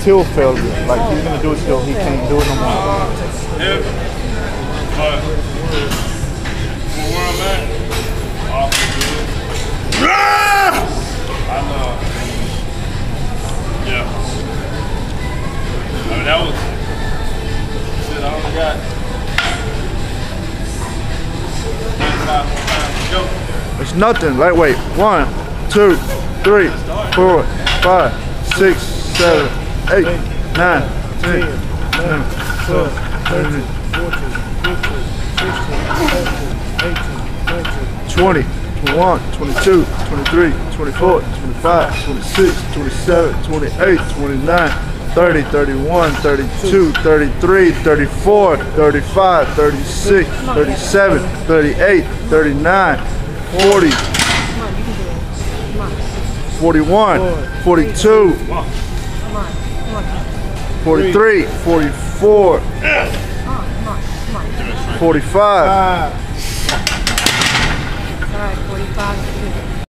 till failure. Like he's gonna do it till he can't do it no more. Yeah. But for where I'm at, awful good. I know. Yeah. I mean that was shit. I only got 5 more times to go. It's nothing. Lightweight. 1, 2, 3, 4, 5, 6, 7, 8, 9, 10, 11, 12, 13, 14, 15, 16, 17, 18, 20, 21, 22, 23, 24, 25, 26, 27, 28, 29, 30, 31, 32, 33, 34, 35, 36, 37, 38, 39, 40, 41, 42, 43, 44, 45. All right, 45.